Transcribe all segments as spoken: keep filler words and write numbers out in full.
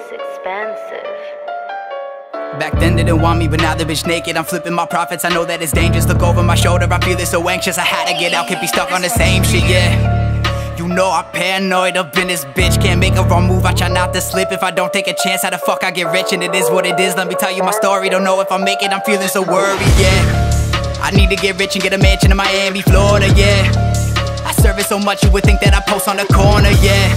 expensive. Back then they didn't want me, but now the bitch naked. I'm flipping my profits, I know that it's dangerous. Look over my shoulder, I feel it so anxious. I had to get out, can't be stuck on the same shit, yeah. You know I'm paranoid up in this bitch. Can't make a wrong move, I try not to slip. If I don't take a chance, how the fuck I get rich? And it is what it is, let me tell you my story. Don't know if I make it, I'm feeling so worried, yeah. I need to get rich and get a mansion in Miami, Florida, yeah. I serve it so much you would think that I post on the corner,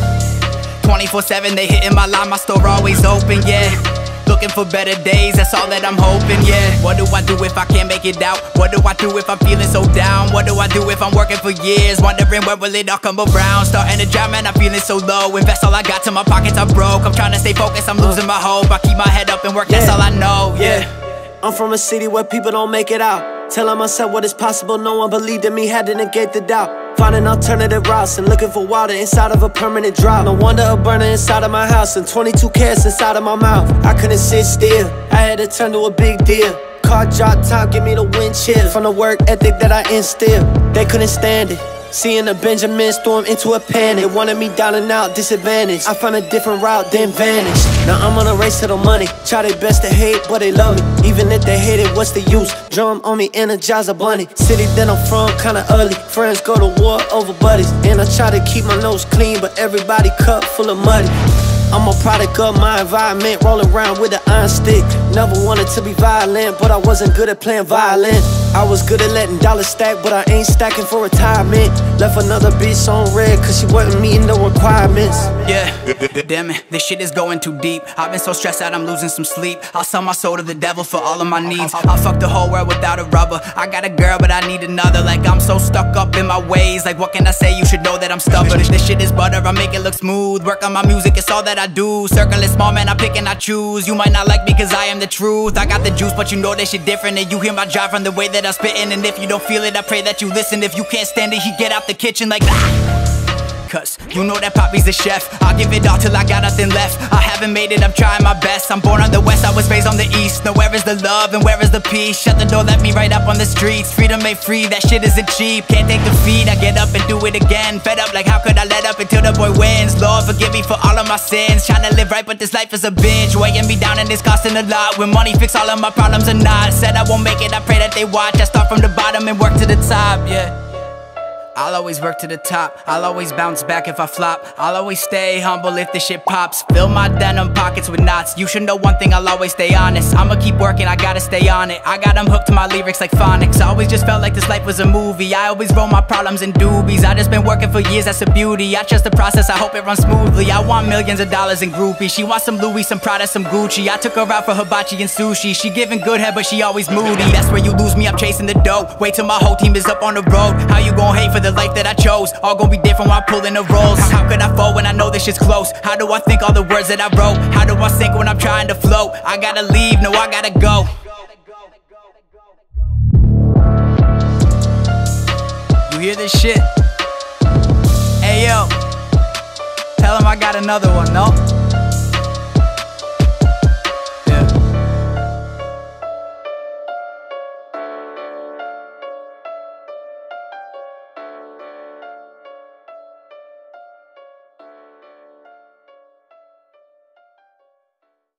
yeah. twenty-four seven, they hitting my line, my store always open, yeah. Looking for better days, that's all that I'm hoping, yeah. What do I do if I can't make it out? What do I do if I'm feeling so down? What do I do if I'm working for years? Wondering when will it all come around? Starting to drown, man, I'm feeling so low. Invest all I got till my pockets are broke. I'm trying to stay focused, I'm losing my hope. I keep my head up and work, that's all I know, yeah. I'm from a city where people don't make it out. Telling myself what is possible, no one believed in me, had to negate the doubt. Finding alternative routes and looking for water inside of a permanent drought. No wonder a burner inside of my house and twenty-two carats inside of my mouth. I couldn't sit still, I had to turn to a big deal. Car drop top, give me the wind chill. From the work ethic that I instill, they couldn't stand it. Seeing the Benjamin storm into a panic. They wanted me down and out, disadvantaged. I found a different route, then vanished. Now I'm on a race to the money. Try their best to hate, but they love me. Even if they hate it, what's the use? Drum on me, energize a bunny. City that I'm from, kinda early. Friends go to war over buddies. And I try to keep my nose clean, but everybody cup full of muddy. I'm a product of my environment, rolling around with an iron stick. Never wanted to be violent, but I wasn't good at playing violin. I was good at letting dollars stack, but I ain't stacking for retirement. Left another bitch on red, cause she wasn't meeting the requirements. Yeah, damn it, this shit is going too deep. I've been so stressed out, I'm losing some sleep. I'll sell my soul to the devil for all of my needs. I'll fuck the whole world without a rubber. I got a girl, but I need another. Like I'm so stuck up in my ways. Like what can I say? You should know that I'm stubborn. This shit is butter, I make it look smooth. Work on my music, it's all that I do. Circle is small, man, I pick and I choose. You might not like me cause I am the truth. I got the juice, but you know that shit different. And you hear my drive from the way that I'm spitting. And if you don't feel it, I pray that you listen. If you can't stand it, he get out the kitchen like ah. Cause you know that Poppy's the chef. I'll give it all till I got nothing left. I haven't made it, I'm trying my best. I'm born on the west, I was raised on the east. Now where is the love and where is the peace? Shut the door, let me right up on the streets. Freedom ain't free, that shit isn't cheap. Can't take defeat, I get up and do it again. Fed up like how could I let up until the boy wins? Lord forgive me for all of my sins. Trying to live right but this life is a binge. Weighing me down and it's costing a lot. When money fix all of my problems or not. Said I won't make it, I pray that they watch. I start from the bottom and work to the top, yeah. I'll always work to the top. I'll always bounce back if I flop. I'll always stay humble if the shit pops. Fill my denim pockets with knots. You should know one thing, I'll always stay honest. I'ma keep working, I gotta stay on it. I got them hooked to my lyrics like phonics. I always just felt like this life was a movie. I always roll my problems in doobies. I just been working for years, that's a beauty. I trust the process, I hope it runs smoothly. I want millions of dollars in groupies. She wants some Louis, some Prada, some Gucci. I took her out for hibachi and sushi. She giving good head, but she always moody. That's where you lose me, I'm chasing the dough. Wait till my whole team is up on the road. How you gon' hate for the life that I chose? All gon' be different while pulling the rolls. How could I fall when I know this shit's close? How do I think all the words that I wrote? How do I sink when I'm trying to float? I gotta leave, no I gotta go. You hear this shit? Hey yo, tell him I got another one, no?